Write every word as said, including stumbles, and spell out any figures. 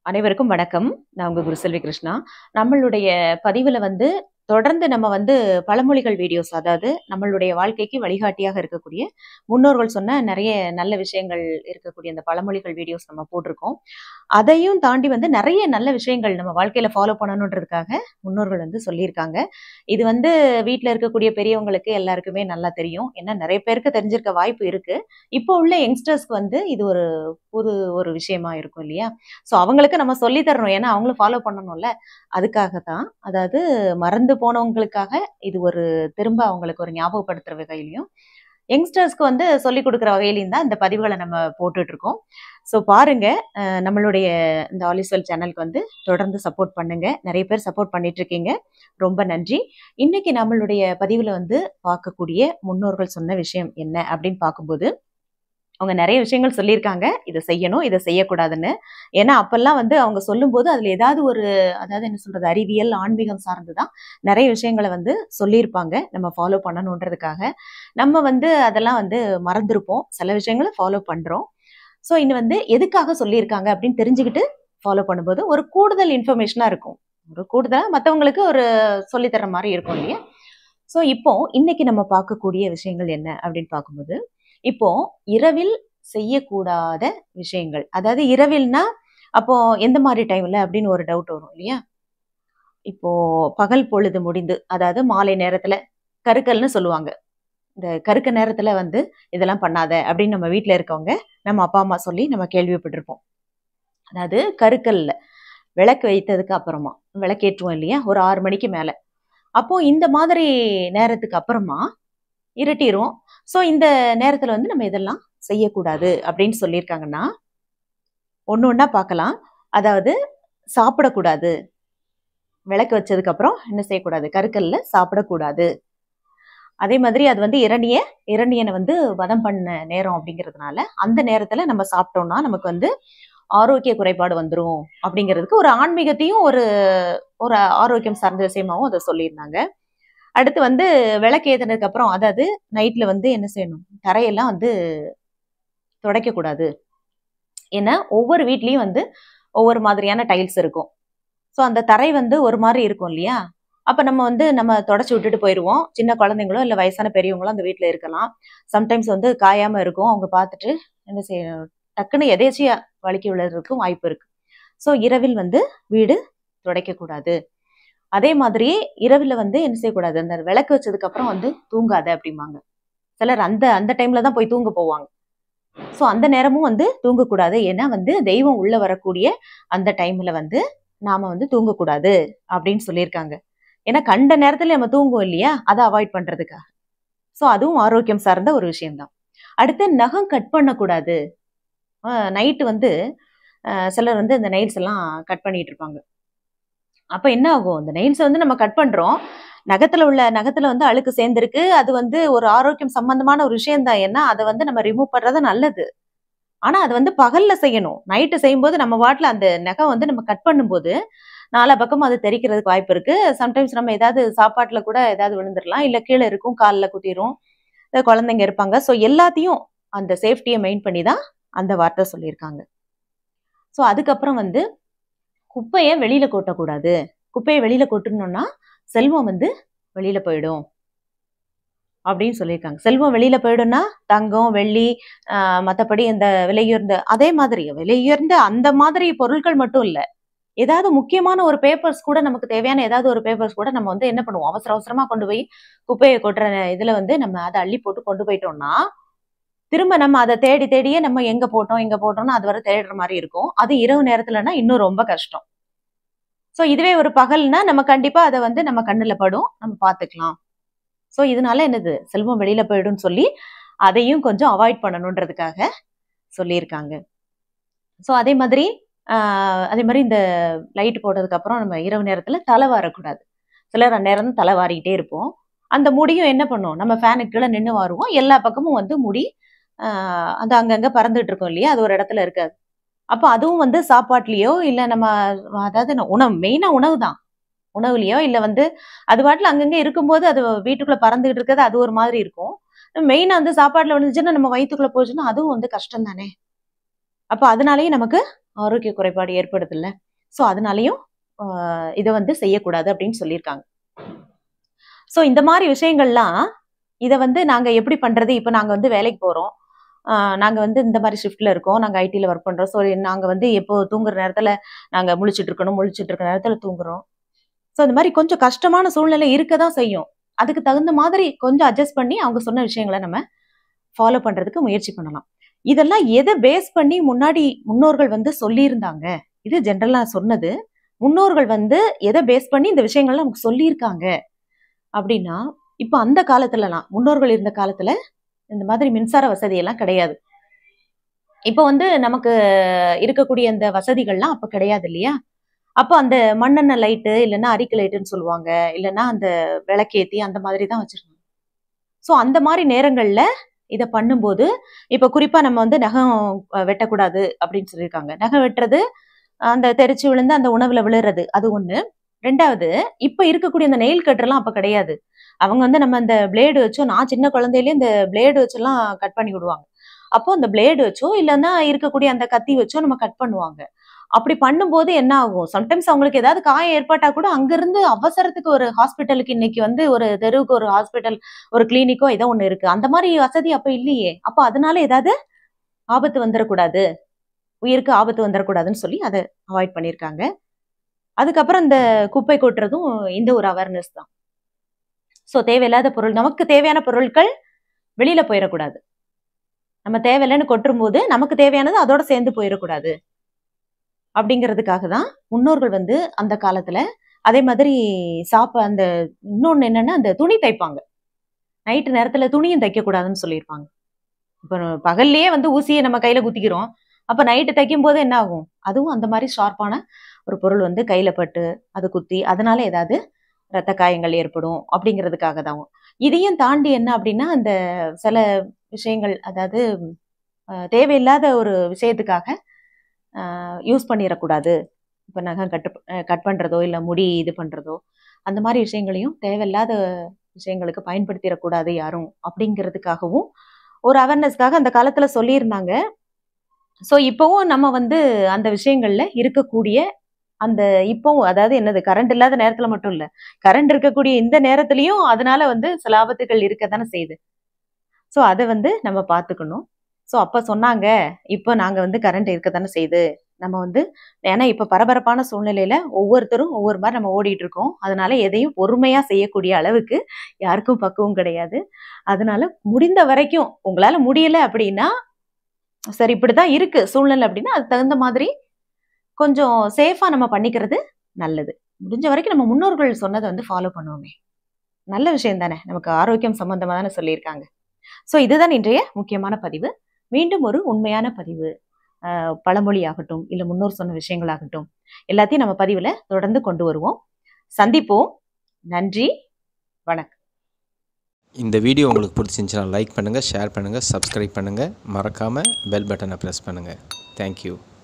அனைவருக்கும் வணக்கம். நான் உங்க குருசெல்வி கிருஷ்ணா. நம்மளுடைய பதிவுல வந்து தொடர்ந்து நம்ம வந்து பழமொழிகள் வீடியோஸ், அதாவது நம்மளுடைய வாழ்க்கைக்கு வழிகாட்டியாக இருக்கக்கூடிய முன்னோர்கள் சொன்ன நிறைய நல்ல விஷயங்கள் இருக்கக்கூடிய அந்த பழமொழிகள் வீடியோஸ் நம்ம போட்டிருக்கோம். அதையும் தாண்டி வந்து நிறைய நல்ல விஷயங்கள் நம்ம வாழ்க்கையில ஃபாலோ பண்ணணுன்றதுக்காக முன்னோர்கள் வந்து சொல்லியிருக்காங்க. இது வந்து வீட்டில் இருக்கக்கூடிய பெரியவங்களுக்கு எல்லாருக்குமே நல்லா தெரியும். ஏன்னா நிறைய பேருக்கு தெரிஞ்சிருக்க வாய்ப்பு இருக்கு. இப்போ உள்ள யங்ஸ்டர்ஸ்க்கு வந்து இது ஒரு புது ஒரு விஷயமா இருக்கும் இல்லையா? ஸோ அவங்களுக்கு நம்ம சொல்லி தரணும். ஏன்னா அவங்களும் ஃபாலோ பண்ணணும்ல. அதுக்காக தான், அதாவது மறந்து போனவங்களுக்காக இது ஒரு திரும்ப அவங்களுக்கு ஒரு ஞாபகப்படுத்துற வகையிலையும், யங்ஸ்டர்ஸ்க்கு வந்து சொல்லிக் கொடுக்குற வகையிலையும் தான் இந்த பதிவுகளை நம்ம போட்டுட்டு இருக்கோம். ஸோ பாருங்க, அஹ் நம்மளுடைய இந்த ஆலிஸ்வெல் சேனலுக்கு வந்து தொடர்ந்து சப்போர்ட் பண்ணுங்க. நிறைய பேர் சப்போர்ட் பண்ணிட்டு இருக்கீங்க, ரொம்ப நன்றி. இன்னைக்கு நம்மளுடைய பதிவுல வந்து பார்க்கக்கூடிய முன்னோர்கள் சொன்ன விஷயம் என்ன அப்படின்னு பார்க்கும்போது, அவங்க நிறைய விஷயங்கள் சொல்லியிருக்காங்க. இதை செய்யணும், இதை செய்யக்கூடாதுன்னு. ஏன்னா அப்பெல்லாம் வந்து அவங்க சொல்லும்போது அதுல ஏதாவது ஒரு, அதாவது என்ன சொல்றது, அறிவியல் ஆன்மீகம் சார்ந்துதான் நிறைய விஷயங்களை வந்து சொல்லியிருப்பாங்க. நம்ம ஃபாலோ பண்ணணுன்றதுக்காக நம்ம வந்து அதெல்லாம் வந்து மறந்துருப்போம். சில விஷயங்களை ஃபாலோ பண்றோம். ஸோ இன்னும் வந்து எதுக்காக சொல்லியிருக்காங்க அப்படின்னு தெரிஞ்சுக்கிட்டு ஃபாலோ பண்ணும்போது ஒரு கூடுதல் இன்ஃபர்மேஷனா இருக்கும். ஒரு கூடுதலா மற்றவங்களுக்கு ஒரு சொல்லித்தர மாதிரி இருக்கும் இல்லையா? ஸோ இப்போ இன்னைக்கு நம்ம பார்க்கக்கூடிய விஷயங்கள் என்ன அப்படின்னு பார்க்கும்போது, இப்போ இரவில் செய்யக்கூடாத விஷயங்கள், அதாவது இரவில்னா அப்போ எந்த மாதிரி டைம்ல அப்படின்னு ஒரு டவுட் வரும் இல்லையா? இப்போ பகல் பொழுது முடிந்து, அதாவது மாலை நேரத்துல கருக்கல்னு சொல்லுவாங்க. இந்த கருக்க நேரத்துல வந்து இதெல்லாம் பண்ணாத அப்படின்னு நம்ம வீட்டுல இருக்கவங்க, நம்ம அப்பா அம்மா சொல்லி நம்ம கேள்விப்பட்டிருப்போம். அதாவது கருக்கல்ல விளக்கு வைத்ததுக்கு அப்புறமா விளக்கேற்றுவோம் இல்லையா, ஒரு ஆறு மணிக்கு மேல. அப்போ இந்த மாதிரி நேரத்துக்கு அப்புறமா இருட்டிரும். ஸோ இந்த நேரத்துல வந்து நம்ம இதெல்லாம் செய்யக்கூடாது அப்படின்னு சொல்லியிருக்காங்கன்னா, ஒன்று ஒன்றா பார்க்கலாம். அதாவது சாப்பிடக்கூடாது, விளக்கு வச்சதுக்கு அப்புறம் என்ன செய்யக்கூடாது, கருக்கல்ல சாப்பிடக்கூடாது. அதே மாதிரி அது வந்து இரணிய இரணியனை வந்து வதம் பண்ண நேரம் அப்படிங்கிறதுனால அந்த நேரத்துல நம்ம சாப்பிட்டோம்னா நமக்கு வந்து ஆரோக்கிய குறைபாடு வந்துடும் அப்படிங்கிறதுக்கு ஒரு ஆன்மீகத்தையும் ஒரு ஒரு ஆரோக்கியம் சார்ந்த விஷயமாவும் அதை சொல்லியிருந்தாங்க. அடுத்து வந்து விளக்கு ஏற்றினதுக்கு அப்புறம், அதாவது நைட்ல வந்து என்ன செய்யணும், தரையெல்லாம் வந்து துடைக்க கூடாது. ஏன்னா ஒவ்வொரு வீட்லயும் வந்து ஒவ்வொரு மாதிரியான டைல்ஸ் இருக்கும். ஸோ அந்த தரை வந்து ஒரு மாதிரி இருக்கும் இல்லையா? அப்ப நம்ம வந்து நம்ம தொடச்சி விட்டுட்டு போயிடுவோம். சின்ன குழந்தைங்களோ இல்ல வயசான பெரியவங்களோ அந்த வீட்டுல இருக்கலாம். சம்டைம்ஸ் வந்து காயாம இருக்கும். அவங்க பார்த்துட்டு என்ன செய்ய, டக்குன்னு எதேச்சியா வலிக்கி விழுறதுக்கும் வாய்ப்பு இருக்கு. ஸோ இரவில் வந்து வீடு துடைக்க கூடாது. அதே மாதிரி இரவுல வந்து என்ன செய்யக்கூடாது, அந்த விளக்கு வச்சதுக்கு அப்புறம் வந்து தூங்காத அப்படிம்பாங்க. சிலர் அந்த அந்த டைம்ல தான் போய் தூங்க போவாங்க. ஸோ அந்த நேரமும் வந்து தூங்கக்கூடாது. ஏன்னா வந்து தெய்வம் உள்ள வரக்கூடிய அந்த டைம்ல வந்து நாம வந்து தூங்கக்கூடாது அப்படின்னு சொல்லியிருக்காங்க. ஏன்னா கண்ட நேரத்துல நம்ம தூங்குவோம் இல்லையா, அதை அவாய்ட் பண்றதுக்காக. ஸோ அதுவும் ஆரோக்கியம் சார்ந்த ஒரு விஷயம்தான். அடுத்து நகம் கட் பண்ணக்கூடாது. நைட்டு வந்து சிலர் வந்து இந்த நெயில்ஸ் எல்லாம் கட் பண்ணிட்டு இருப்பாங்க. அப்ப என்ன ஆகும், இந்த நெயில்ஸ் வந்து நம்ம கட் பண்றோம், நகத்துல உள்ள நகத்துல வந்து அழுக்கு சேர்ந்திருக்கு. அது வந்து ஒரு ஆரோக்கியம் சம்பந்தமான ஒரு விஷயம் தான். ஏன்னா அதை வந்து நம்ம ரிமூவ் பண்றது நல்லது. ஆனா அது வந்து பகல்ல செய்யணும். நைட்டு செய்யும்போது நம்ம வாட்டில் அந்த நகம் வந்து நம்ம கட் பண்ணும்போது நாலா பக்கமும் அது தெரிக்கிறதுக்கு வாய்ப்பு இருக்கு. சம்டைம்ஸ் நம்ம ஏதாவது சாப்பாட்டுல கூட ஏதாவது விழுந்துடலாம், இல்ல கீழே இருக்கும், காலில் குத்திரும், குழந்தைங்க இருப்பாங்க. ஸோ எல்லாத்தையும் அந்த சேஃப்டியை மெயின் பண்ணி தான் அந்த வார்த்தை சொல்லியிருக்காங்க. ஸோ அதுக்கப்புறம் வந்து குப்பையை வெளியில கொட்டக்கூடாது. குப்பையை வெளியில கொட்டணும்னா செல்வம் வந்து வெளியில போயிடும் அப்படின்னு சொல்லியிருக்காங்க. செல்வம் வெளியில போயிடும்னா தங்கம், வெள்ளி, ஆஹ் மற்றபடி இந்த விலையுயர்ந்த, அதே மாதிரி விலையுயர்ந்த அந்த மாதிரி பொருட்கள் மட்டும் இல்ல, ஏதாவது முக்கியமான ஒரு பேப்பர்ஸ் கூட, நமக்கு தேவையான ஏதாவது ஒரு பேப்பர்ஸ் கூட நம்ம வந்து என்ன பண்ணுவோம், அவசர அவசரமா கொண்டு போய் குப்பையை கொட்டுற இதுல வந்து நம்ம அதை அள்ளி போட்டு கொண்டு போயிட்டோம்னா திரும்ப நம்ம அதை தேடி தேடியே நம்ம எங்க போட்டோம் எங்க போட்டோம்னு அது வரை தேடுற மாதிரி இருக்கும். அது இரவு நேரத்துலன்னா இன்னும் ரொம்ப கஷ்டம். ஸோ இதுவே ஒரு பகல்னா நம்ம கண்டிப்பா அதை வந்து நம்ம கண்ணுல படும், நம்ம பார்த்துக்கலாம். ஸோ இதனால என்னது, செல்வம் வெளியில போயிடும்னு சொல்லி அதையும் கொஞ்சம் அவாய்ட் பண்ணணுன்றதுக்காக சொல்லியிருக்காங்க. ஸோ அதே மாதிரி ஆஹ் அதே மாதிரி இந்த லைட் போட்டதுக்கு அப்புறம் நம்ம இரவு நேரத்துல தலை வாரக்கூடாது. சிலர் அந்நேரம் தலை வாரிக்கிட்டே இருப்போம். அந்த முடியும் என்ன பண்ணும், நம்ம ஃபேனுக்கு கீழே நின்று வாருவோம். எல்லா பக்கமும் வந்து முடி ஆஹ் அது அங்கங்க பறந்துட்டு இருக்கும் இல்லையா, அது ஒரு இடத்துல இருக்காது. அப்போ அதுவும் வந்து சாப்பாட்லயோ இல்ல நம்ம, அதாவது உணவு, மெயினா உணவு தான், உணவுலயோ இல்ல வந்து அது பாட்டுல அங்கங்க இருக்கும்போது அது வீட்டுக்குள்ள பறந்துகிட்டு இருக்கிறது, அது ஒரு மாதிரி இருக்கும். மெயினா வந்து சாப்பாடுல விழுந்துச்சுன்னா நம்ம வயிற்றுக்குள்ள போச்சுன்னா அதுவும் வந்து கஷ்டம் தானே. அப்ப அதனாலயே நமக்கு ஆரோக்கிய குறைபாடு ஏற்படுதுல்ல. ஸோ அதனாலையும் இதை வந்து செய்யக்கூடாது அப்படின்னு சொல்லியிருக்காங்க. ஸோ இந்த மாதிரி விஷயங்கள்லாம் இதை வந்து நாங்க எப்படி பண்றது? இப்போ நாங்க வந்து வேலைக்கு போறோம், நாங்க வந்து இந்த மாதிரி ஷிஃப்ட்ல இருக்கோம், நாங்க ஐடில ஒர்க் பண்றோம். ஸோ நாங்க வந்து எப்போ தூங்குற நேரத்துல நாங்க முழிச்சிட்டு இருக்கணும், முழிச்சிட்டு இருக்கிற நேரத்துல தூங்குறோம். ஸோ இந்த மாதிரி கொஞ்சம் கஷ்டமான சூழ்நிலை இருக்கதான் செய்யும். அதுக்கு தகுந்த மாதிரி கொஞ்சம் அட்ஜஸ்ட் பண்ணி அவங்க சொன்ன விஷயங்களை நம்ம ஃபாலோ பண்றதுக்கு முயற்சி பண்ணலாம். இதெல்லாம் எதை பேஸ் பண்ணி முன்னாடி முன்னோர்கள் வந்து சொல்லியிருந்தாங்க? இது ஜென்ரலா சொன்னது. முன்னோர்கள் வந்து எதை பேஸ் பண்ணி இந்த விஷயங்கள்லாம் நமக்கு சொல்லியிருக்காங்க அப்படின்னா, இப்ப அந்த காலத்துலலாம் முன்னோர்கள் இருந்த காலத்துல இந்த மாதிரி மின்சார வசதி எல்லாம் கிடையாது. இப்ப வந்து நமக்கு இருக்கக்கூடிய அந்த வசதிகள்லாம் அப்ப கிடையாது இல்லையா? அப்போ அந்த மண்ணெண்ணெய் லைட்டு இல்லைன்னா அரிக்கு லைட்டுன்னு சொல்லுவாங்க, இல்லைன்னா அந்த விளக்கேத்தி அந்த மாதிரி தான் வச்சிருக்காங்க. ஸோ அந்த மாதிரி நேரங்கள்ல இதை பண்ணும்போது, இப்ப குறிப்பா நம்ம வந்து நகம் வெட்டக்கூடாது அப்படின்னு சொல்லியிருக்காங்க. நகம் வெட்டுறது அந்த தெரிச்சு விழுந்து அந்த உணவுல விழுறது அது ஒண்ணு. ரெண்டாவது, இப்ப இருக்கக்கூடிய அந்த நெயில் கட்டர்லாம் அப்ப கிடையாது. அவங்க வந்து நம்ம அந்த பிளேடு வச்சோ, நான் சின்ன குழந்தையிலேயே இந்த பிளேடு வச்செல்லாம் கட் பண்ணி விடுவாங்க. அப்போ அந்த பிளேடு வச்சோ இல்லைன்னா இருக்கக்கூடிய அந்த கத்தி வச்சோ நம்ம கட் பண்ணுவாங்க. அப்படி பண்ணும்போது என்ன ஆகும்? சம்டைம்ஸ் அவங்களுக்கு ஏதாவது காயம் ஏற்பட்டா கூட அங்கிருந்து அவசரத்துக்கு ஒரு ஹாஸ்பிட்டலுக்கு இன்னைக்கு வந்து ஒரு தெருவுக்கு ஒரு ஹாஸ்பிட்டல், ஒரு கிளினிக்கோ ஏதோ ஒண்ணு இருக்கு. அந்த மாதிரி வசதி அப்ப இல்லையே. அப்ப அதனால ஏதாவது ஆபத்து வந்துடக்கூடாது, உயிருக்கு ஆபத்து வந்துடக்கூடாதுன்னு சொல்லி அதை அவாய்ட் பண்ணியிருக்காங்க. அதுக்கப்புறம் இந்த குப்பை கொட்டுறதும் இந்த ஒரு அவேர்னஸ் தான். ஸோ தேவையில்லாத பொருள், நமக்கு தேவையான பொருட்கள் வெளியில போயிடக்கூடாது. நம்ம தேவையில்லைன்னு கொட்டும் போது நமக்கு தேவையானது அதோட சேர்ந்து போயிடக்கூடாது அப்படிங்கிறதுக்காக தான் முன்னோர்கள் வந்து அந்த காலத்துல அதே மாதிரி சாப்ப அந்த இன்னொன்னு என்னன்னா அந்த துணி தைப்பாங்க. நைட்டு நேரத்துல துணியும் தைக்க கூடாதுன்னு சொல்லியிருப்பாங்க. இப்ப பகல்லையே வந்து ஊசியை நம்ம கையில குத்திக்கிறோம், அப்ப நைட்டு தைக்கும் போது என்ன ஆகும்? அதுவும் அந்த மாதிரி ஷார்ப்பான ஒரு பொருள் வந்து கையில பட்டு அது குத்தி அதனால ஏதாவது ரத்த காயங்கள் ஏற்படும் அப்படிங்கிறதுக்காக தான். இதையும் தாண்டி என்ன அப்படின்னா, அந்த சில விஷயங்கள், அதாவது தேவையில்லாத ஒரு விஷயத்துக்காக யூஸ் பண்ணிடக்கூடாது. இப்ப நகம் கட்டு கட் பண்றதோ இல்ல முடி இது பண்றதோ அந்த மாதிரி விஷயங்களையும் தேவையில்லாத விஷயங்களுக்கு பயன்படுத்திடக்கூடாது யாரும் அப்படிங்கிறதுக்காகவும் ஒரு அவேர்னஸ்க்காக அந்த காலத்துல சொல்லியிருந்தாங்க. ஸோ இப்பவும் நம்ம வந்து அந்த விஷயங்கள்ல இருக்கக்கூடிய அந்த இப்பவும், அதாவது என்னது, கரண்ட் இல்லாத நேரத்துல மட்டும் இல்ல, கரண்ட் இருக்கக்கூடிய இந்த நேரத்திலயும் அதனால வந்து சில ஆபத்துகள் இருக்கத்தானே செய்யுது. ஸோ அதை வந்து நம்ம பார்த்துக்கணும். ஸோ அப்ப சொன்னாங்க, இப்போ நாங்க வந்து கரண்ட் இருக்கத்தானே செய்யுது. நம்ம வந்து ஏன்னா இப்ப பரபரப்பான சூழ்நிலையில ஒவ்வொருத்தரும் ஒவ்வொரு மாதிரி நம்ம ஓடிட்டு இருக்கோம். அதனால எதையும் பொறுமையா செய்யக்கூடிய அளவுக்கு யாருக்கும் பக்குவம் கிடையாது. அதனால முடிந்த வரைக்கும் உங்களால முடியல அப்படின்னா, சரி இப்படிதான் இருக்கு சூழ்நிலை அப்படின்னா அது தகுந்த மாதிரி கொஞ்சம் சேஃபா நம்ம பண்ணிக்கிறது நல்லது. முடிஞ்ச வரைக்கும் நம்ம முன்னோர்கள் சொன்னதை வந்து ஃபாலோ பண்ணுவோமே, நல்ல விஷயம் தானே, நமக்கு ஆரோக்கியம் சம்பந்தமா தானே சொல்லியிருக்காங்க. ஸோ இதுதான் இன்றைய முக்கியமான பதிவு. மீண்டும் ஒரு உண்மையான பதிவு, பழமொழி ஆகட்டும் இல்ல முன்னோர் சொன்ன விஷயங்களாகட்டும், எல்லாத்தையும் நம்ம பதிவுல தொடர்ந்து கொண்டு வருவோம். சந்திப்போம். நன்றி, வணக்கம். இந்த வீடியோ உங்களுக்கு பிடிச்சிருந்துச்சுன்னா லைக் பண்ணுங்கள், ஷேர் பண்ணுங்கள், சப்ஸ்கிரைப் பண்ணுங்கள், மறக்காமல் பெல் பட்டனை ப்ரெஸ் பண்ணுங்கள். தேங்க்யூ.